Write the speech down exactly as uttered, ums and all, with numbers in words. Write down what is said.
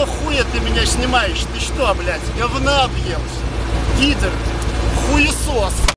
какого хуя ты меня снимаешь? Ты что, блядь, говна объелся? Пидор, хуесос.